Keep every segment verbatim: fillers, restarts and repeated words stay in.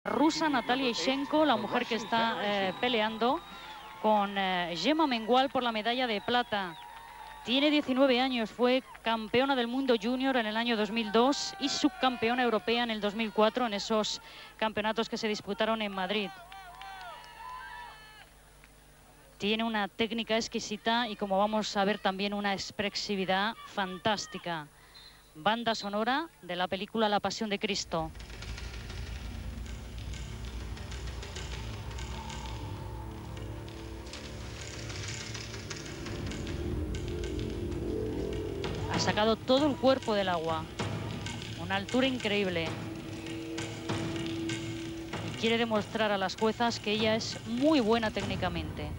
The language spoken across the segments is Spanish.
Rusa Natalia Ishchenko, la mujer que está eh, peleando con eh, Gemma Mengual por la medalla de plata. Tiene diecinueve años, fue campeona del mundo junior en el año dos mil dos y subcampeona europea en el dos mil cuatro en esos campeonatos que se disputaron en Madrid. Tiene una técnica exquisita y, como vamos a ver, también una expresividad fantástica. Banda sonora de la película La Pasión de Cristo. Ha sacado todo el cuerpo del agua, una altura increíble. Y quiere demostrar a las juezas que ella es muy buena técnicamente.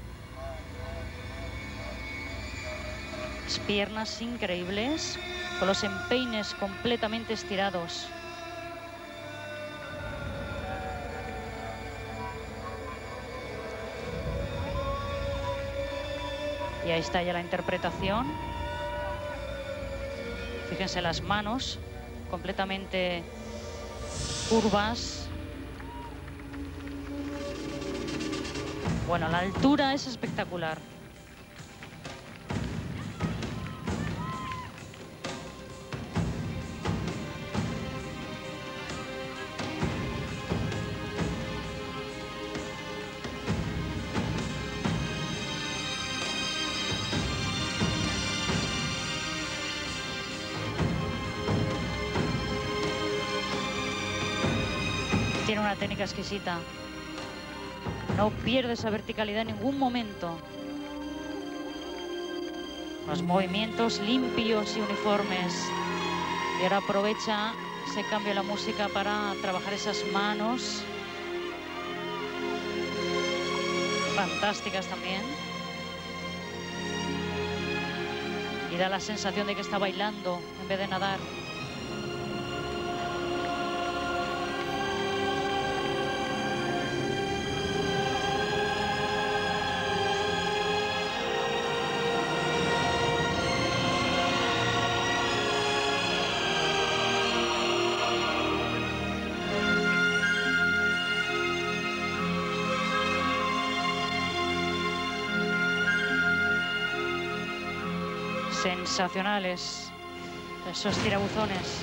Las piernas increíbles, con los empeines completamente estirados. Y ahí está ya la interpretación. Fíjense las manos completamente curvas. Bueno, la altura es espectacular. Tiene una técnica exquisita. No pierde esa verticalidad en ningún momento. Los movimientos limpios y uniformes. Y ahora aprovecha ese cambio de la música para trabajar esas manos. Fantásticas también. Y da la sensación de que está bailando en vez de nadar. Sensacionales esos tirabuzones.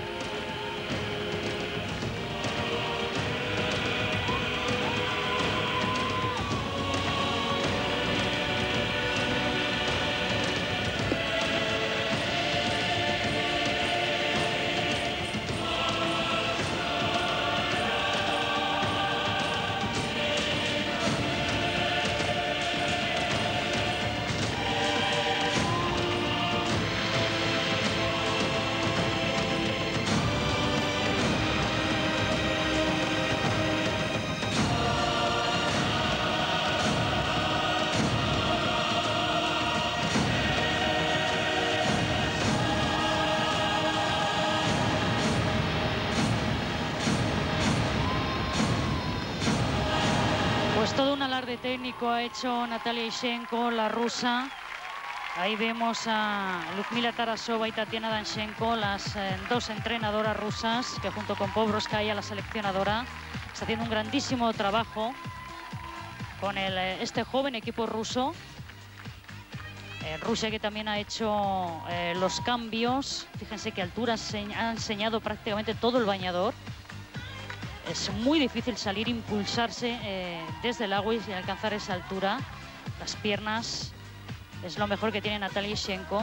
Pues todo un alarde técnico ha hecho Natalia Ishchenko, la rusa. Ahí vemos a Lyudmila Tarasova y Tatiana Danchenko, las eh, dos entrenadoras rusas, que junto con Pobrovskaya, la seleccionadora, está haciendo un grandísimo trabajo con el, eh, este joven equipo ruso. Eh, Rusia, que también ha hecho eh, los cambios. Fíjense qué altura ha enseñado prácticamente todo el bañador. Es muy difícil salir, impulsarse eh, desde el agua y alcanzar esa altura. Las piernas es lo mejor que tiene Natalia Ishchenko.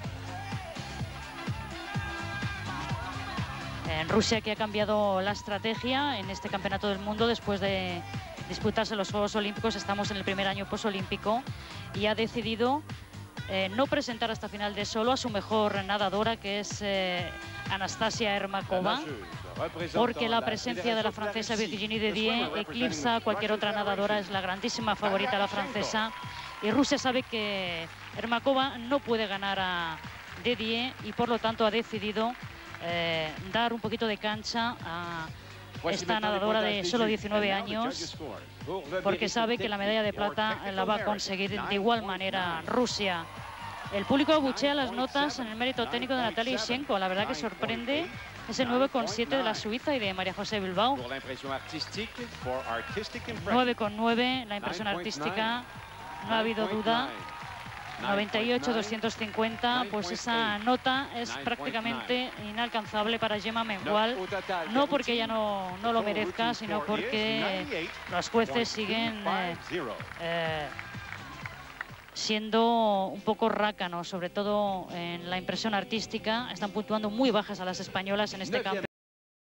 En Rusia, que ha cambiado la estrategia en este campeonato del mundo después de disputarse los Juegos Olímpicos. Estamos en el primer año posolímpico y ha decidido eh, no presentar hasta final de solo a su mejor nadadora, que es eh, Anastasia Ermakova, porque la presencia de la francesa Virginie Didier eclipsa a cualquier otra nadadora. Es la grandísima favorita la francesa, y Rusia sabe que Ermakova no puede ganar a Didier y por lo tanto ha decidido eh, dar un poquito de cancha a esta nadadora de solo diecinueve años, porque sabe que la medalla de plata la va a conseguir de igual manera Rusia. El público abuchea las notas en el mérito técnico de Natalia Ishchenko. La verdad que sorprende ese nueve coma siete de la Suiza y de María José Bilbao. nueve coma nueve, la impresión artística, no ha habido duda. noventa y ocho doscientos cincuenta, pues esa nota es prácticamente inalcanzable para Gemma Mengual, no porque ella no, no lo merezca, sino porque los jueces siguen eh, eh, siendo un poco rácanos, sobre todo en la impresión artística. Están puntuando muy bajas a las españolas en este campeonato.